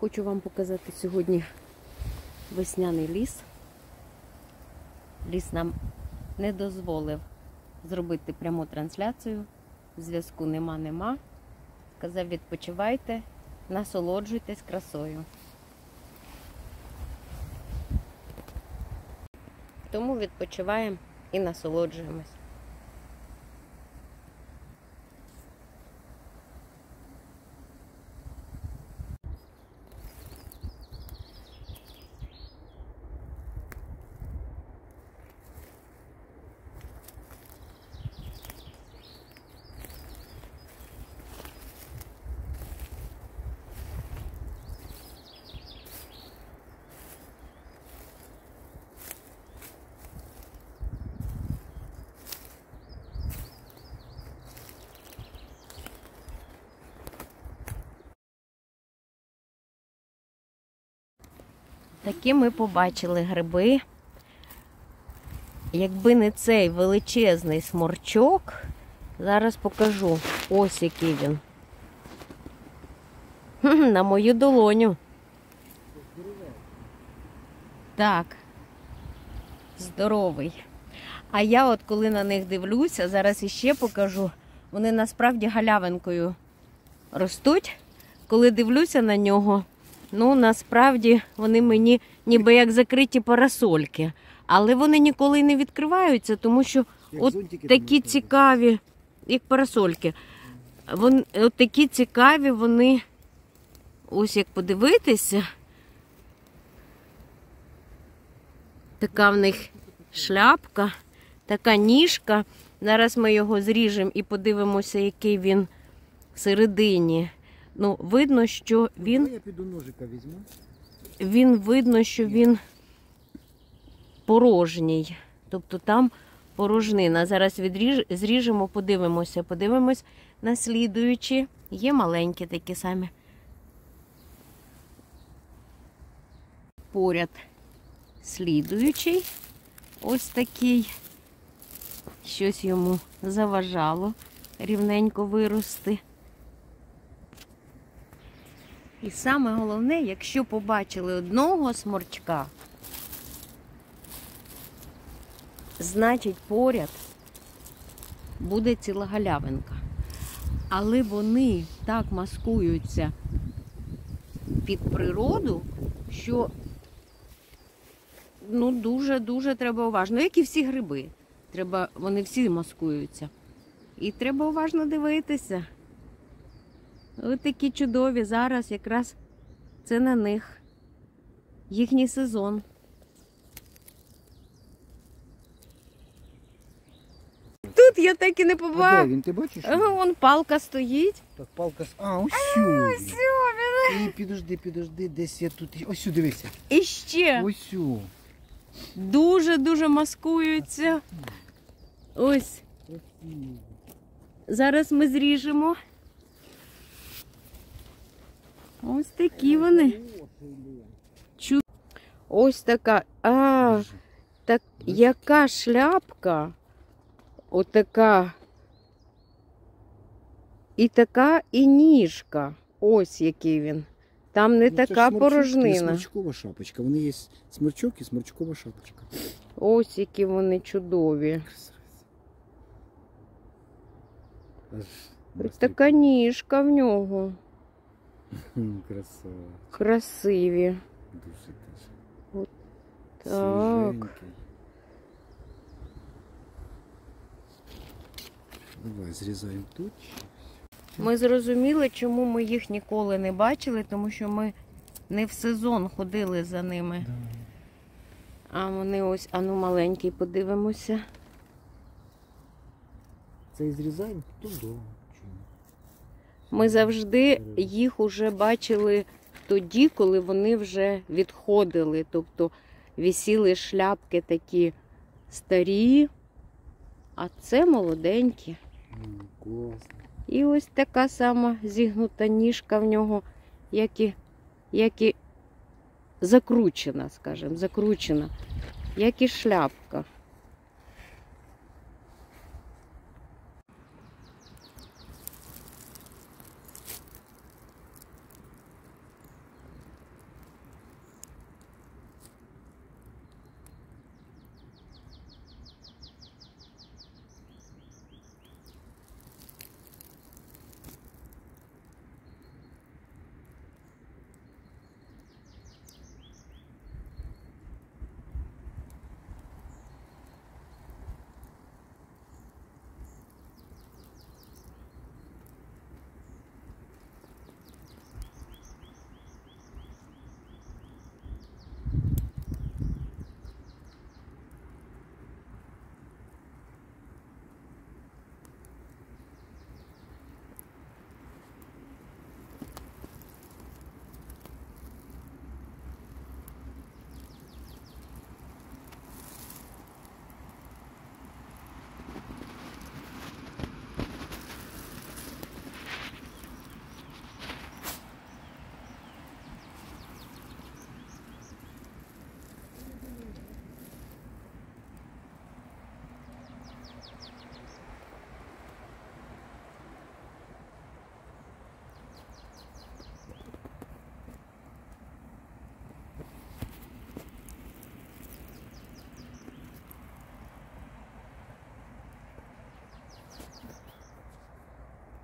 Хочу вам показати сьогодні весняний ліс. Ліс нам не дозволив зробити пряму трансляцію. Зв'язку нема. Сказав, відпочивайте, насолоджуйтесь красою. Тому відпочиваємо і насолоджуємось. Такі ми побачили гриби. Якби не цей величезний сморчок, зараз покажу. Ось який він. На мою долоню. Так. Здоровий. А я от коли на них дивлюся, зараз іще покажу, вони насправді галявинкою ростуть. Коли дивлюся на нього, ну, насправді, вони мені ніби як закриті парасольки. Але вони ніколи не відкриваються, тому що от такі цікаві, як парасольки. От такі цікаві вони, ось як подивитися, така в них шляпка, така ніжка. Зараз ми його зріжемо і подивимося, який він всередині. Ну, видно, що він... Я піду ножика візьму. Видно, що він порожній. Тобто там порожнина. Зараз зріжемо, подивимося. Подивимось на слідуючі. Є маленькі такі самі. Поряд слідуючий. Ось такий. Щось йому заважало рівненько вирости. І саме головне, якщо побачили одного сморчка, значить поряд буде ціла галявинка. Але вони так маскуються під природу, що ну, дуже треба уважно. Як і всі гриби. Вони всі маскуються. І треба уважно дивитися. Ось такі чудові. Зараз якраз це на них. Їхній сезон. Тут я так і не побачила. А де він, ти бачиш? Ага, вон палка стоїть. Так, палка... А, ось сюди. І підожди, десь я тут... Ось сюди, дивися. І ще. Ось сюди. Дуже маскуються. Ось. Зараз ми зріжемо. Ось такі вони. Ось така. Так яка шляпка. Отака. І така, і ніжка. Ось який він. Там не така порожнина. Це сморчкова шапочка. Вони є сморчок і сморчкова шапочка. Ось які вони чудові. Ось така ніжка в нього. Красава. Красиві. Дуже теж. От так. Давай зрізаємо тут. Ми зрозуміли, чому ми їх ніколи не бачили, тому що ми не в сезон ходили за ними. Да. А вони ось, ану маленький, подивимося. Це і зрізаємо туди. Ми завжди їх уже бачили тоді, коли вони вже відходили. Тобто висіли шляпки такі старі, а це молоденькі. Класно. І ось така сама зігнута ніжка в нього, як і закручена, скажімо, як і шляпка.